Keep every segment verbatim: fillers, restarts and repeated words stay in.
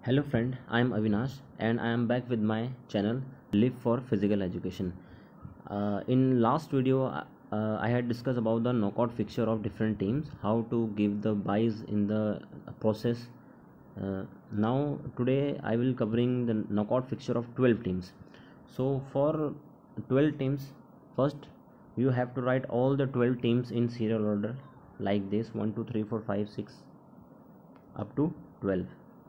Hello friend, I am Avinash and I am back with my channel Live for Physical Education. Uh, in last video, uh, I had discussed about the knockout fixture of different teams, how to give the buys in the process. Uh, now today I will covering the knockout fixture of twelve teams. So for twelve teams, first you have to write all the twelve teams in serial order like this: one, two, three, four, five, six up to twelve.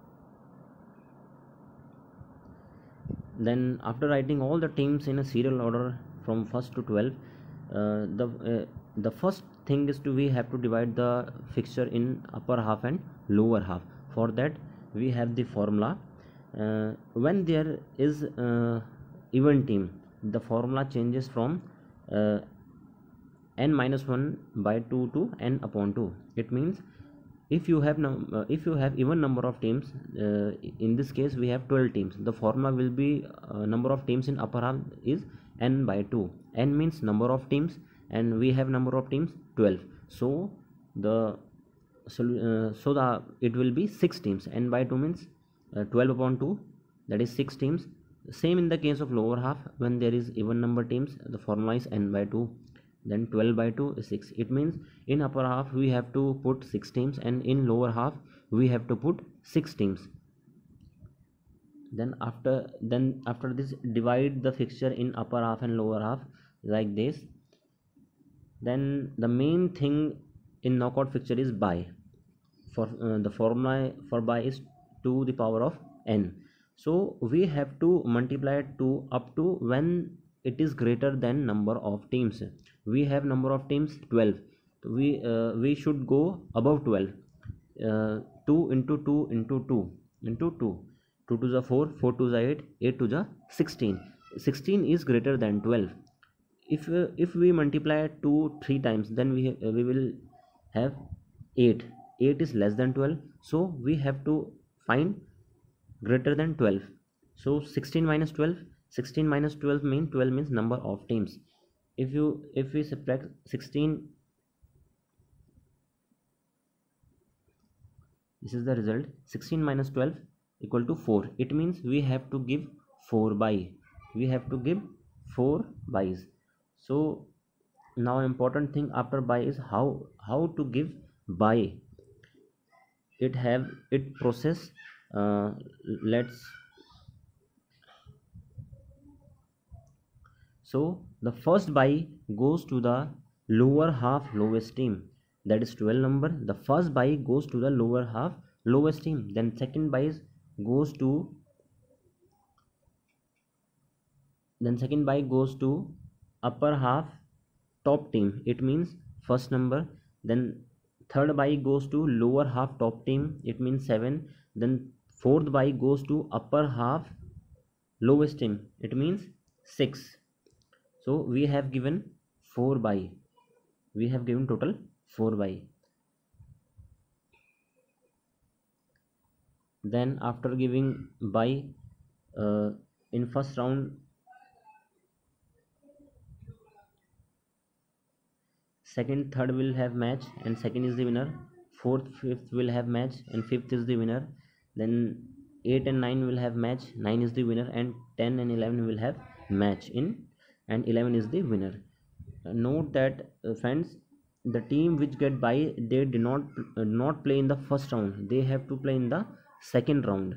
Then after writing all the teams in a serial order from first to twelve, uh, the uh, the first thing is to we have to divide the fixture in upper half and lower half. For that we have the formula. Uh, when there is uh, even team, the formula changes from uh, n minus one by two to n upon two. It means if you have num uh, if you have even number of teams, uh, in this case we have twelve teams, the formula will be uh, number of teams in upper half is n by two. N means number of teams and we have number of teams twelve, so the so, uh, so the it will be six teams. N by two means uh, twelve upon two, that is six teams. Same in the case of lower half, when there is even number teams, the formula is n by two, then twelve by two is six. It means in upper half we have to put six teams and in lower half we have to put six teams. Then after then after this, divide the fixture in upper half and lower half like this. Then the main thing in knockout fixture is buy. For uh, the formula for buy is to the power of n, so we have to multiply two up to when it is greater than number of teams. We have number of teams twelve, we uh, we should go above twelve. uh, two into two into two into two, two to the four, four to the eight, eight to the sixteen. sixteen is greater than twelve. If uh, if we multiply two three times, then we uh, we will have eight. eight is less than twelve, so we have to find greater than twelve. So sixteen minus twelve, sixteen minus twelve mean twelve means number of teams. If you if we subtract sixteen, this is the result. sixteen minus twelve equal to four. It means we have to give four buy. We have to give four buys. So now important thing after buy is how how to give buy. It have it process. Uh, let's So the first buy goes to the lower half lowest team, that is twelve number. The first buy goes to the lower half lowest team. Then second buy goes to then second buy goes to upper half top team. It means first number. Then third buy goes to lower half top team. It means seven. Then fourth buy goes to upper half lowest team. It means six. So we have given four buy. We have given total four buy. Then after giving buy, uh, in first round, second third will have match and second is the winner. Fourth fifth will have match and fifth is the winner. Then eight and nine will have match, nine is the winner, and ten and eleven will have match in, and eleven is the winner. Uh, note that uh, friends, the team which get buy, they do not uh, not play in the first round, they have to play in the second round.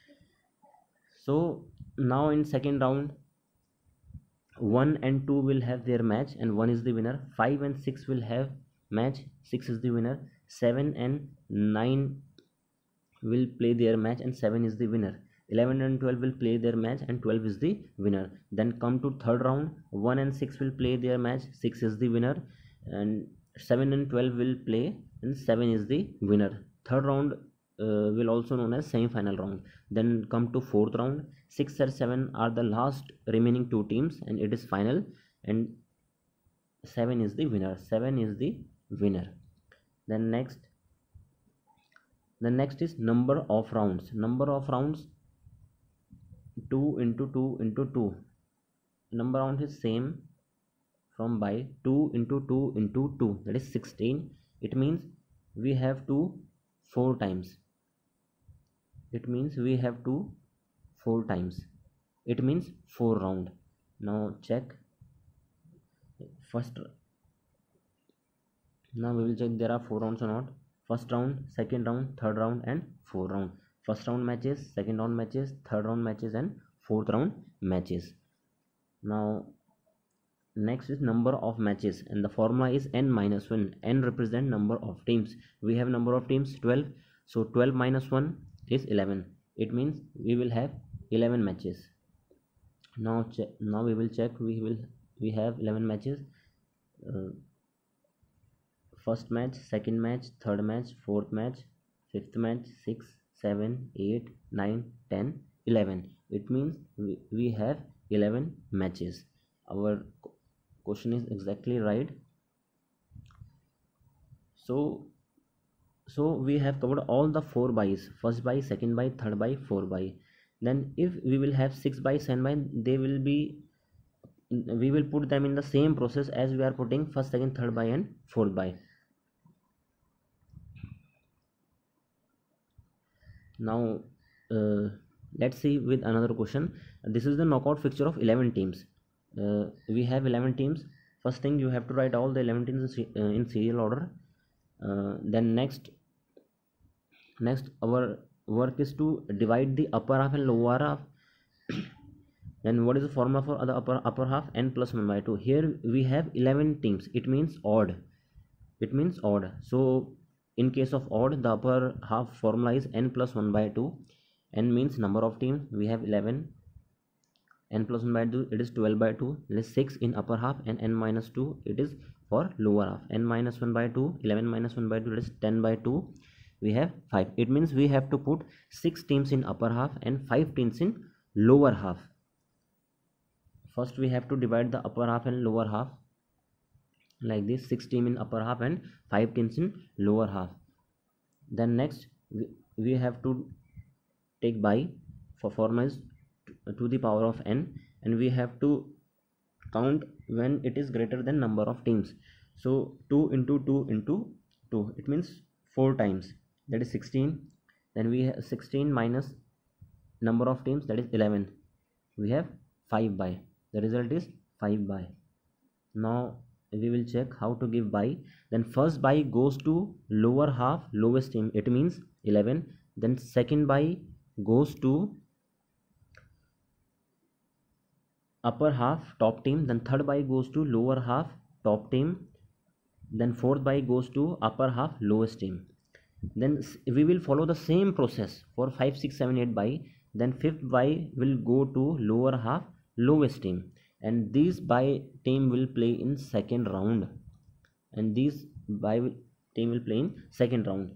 So now in second round, one and two will have their match and one is the winner. Five and six will have match, six is the winner. Seven and nine will play their match and seven is the winner. Eleven and twelve will play their match and twelve is the winner. Then come to third round, one and six will play their match, six is the winner, and seven and twelve will play and seven is the winner. Third round uh, will also known as semi-final round. Then come to fourth round, six and seven are the last remaining two teams and it is final, and seven is the winner. seven is the winner. Then next the next is number of rounds. Number of rounds, two into two into two. Number of rounds is same from by two into two into two, that is sixteen. It means we have to four times. it means we have to four times, it means four round. Now check first, now we will check there are four rounds or not. First round, second round, third round and fourth round. First round matches, second round matches, third round matches and fourth round matches. Now next is number of matches, and the formula is n minus one. N represent number of teams. We have number of teams twelve, so twelve minus one is eleven. It means we will have eleven matches. Now check, now we will check, we will we have eleven matches. uh, First match, second match, third match, fourth match, fifth match, six, seven, eight, nine, ten, eleven. It means we, we have eleven matches. Our question is exactly right. So so we have covered all the four buys: first buy, second buy, third buy, fourth buy. Then if we will have six buy, seven buy, they will be, we will put them in the same process as we are putting first, second, third buy and fourth buy. Now uh, let's see with another question. This is the knockout fixture of eleven teams. Uh, we have eleven teams. First thing, you have to write all the eleven teams in, uh, in serial order. Uh, then next next our work is to divide the upper half and lower half. Then what is the formula for the upper upper half? N plus one by two. Here we have eleven teams, it means odd, it means odd. So in case of odd, the upper half formula is n plus one by two. N means number of teams, we have eleven. N plus one by two, it is twelve by two. It is six in upper half, and n minus two, it is for lower half. N minus one by two, eleven minus one by two, it is ten by two. We have five. It means we have to put six teams in upper half and five teams in lower half. First we have to divide the upper half and lower half like this: six team in upper half and five teams in lower half. Then next we, we have to take by, for formula is to the power of n, and we have to count when it is greater than number of teams. So two into two into two, it means four times, that is sixteen. Then we have sixteen minus number of teams, that is eleven. We have five by, the result is five by. Now we will check how to give by. Then first by goes to lower half, lowest team, it means eleven. Then second by goes to upper half, top team. Then third by goes to lower half, top team. Then fourth by goes to upper half, lowest team. Then we will follow the same process for five, six, seven, eight by. Then fifth by will go to lower half, lowest team, and these by team will play in second round, and these by team will play in second round.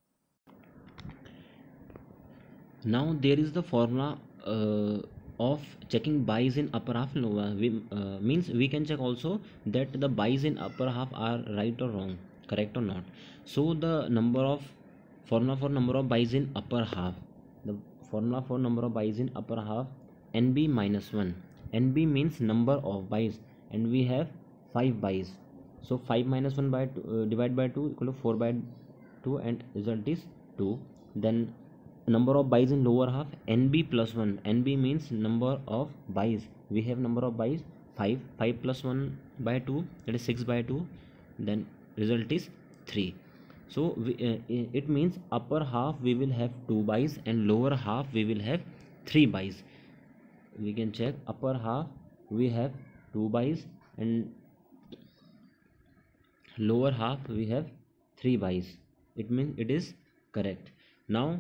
Now there is the formula uh, of checking buys in upper half and lower. We, uh, means we can check also that the buys in upper half are right or wrong, correct or not. So the number of formula for number of buys in upper half, the formula for number of buys in upper half, N B minus one. N B means number of buys, and we have five buys. So five minus one by two, uh, divided by two equal to four by two, and result is two. Then number of buys in lower half, N B plus one. N B means number of buys. We have number of buys five. five plus one by two, that is six by two. Then result is three. So we, uh, it means upper half we will have two buys and lower half we will have three buys. We can check upper half we have two buys and lower half we have three buys. It means it is correct. Now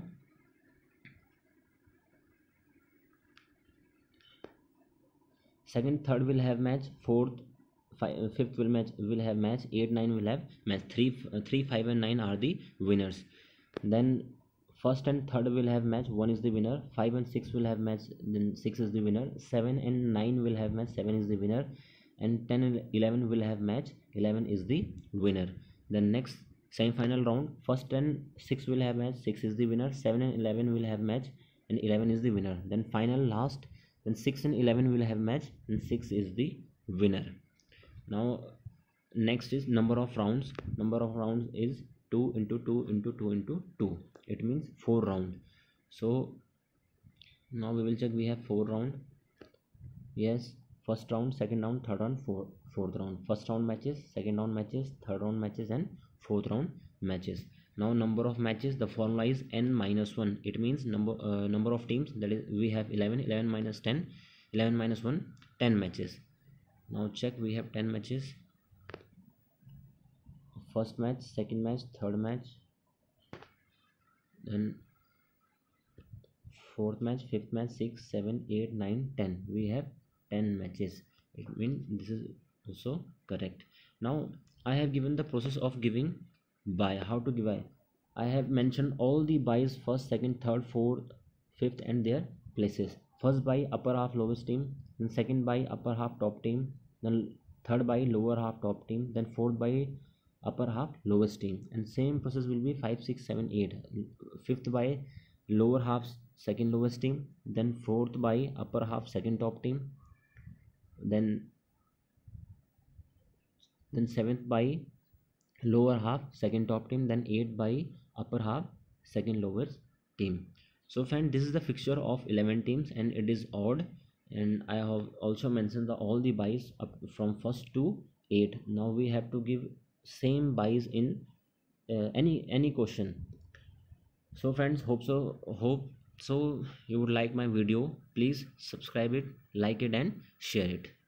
second, third will have match, fourth, five, fifth will match will have match, eight, nine will have match. Three, uh, three, five, and nine are the winners. Then first and third will have match, one is the winner. Five and six will have match, then six is the winner. Seven and nine will have match, seven is the winner. And ten and eleven will have match, eleven is the winner. Then next semi-final round, first and six will have match, six is the winner. Seven and eleven will have match, and eleven is the winner. Then final last, then six and eleven will have match, and six is the winner. Now next is number of rounds. Number of rounds is two into two into two into two. It means four round. So now we will check. We have four round. Yes, first round, second round, third round, four, fourth round. First round matches, second round matches, third round matches, and fourth round matches. Now number of matches, the formula is n minus one. It means number uh, number of teams, that is we have eleven, eleven minus ten, eleven minus one, ten matches. Now check, we have ten matches. First match, second match, third match, then fourth match, fifth match, sixth, seventh, eighth, ninth, ten. We have ten matches. It means this is also correct. Now I have given the process of giving buy. How to give buy? I have mentioned all the buys: first, second, third, fourth, fifth, and their places. First buy upper half lowest team, then second buy upper half top team, then third buy lower half top team, then fourth buy upper half lowest team, and same process will be five, six, seven, eight. Fifth buy lower half second lowest team, then fourth by upper half second top team, then then seventh by lower half second top team, then eighth by upper half second lowest team. So friend, this is the fixture of eleven teams, and it is odd, and I have also mentioned the all the buys up from first to eight. Now we have to give same buys in uh, any any question. So friends, hope so hope so you would like my video. Please subscribe it, like it, and share it.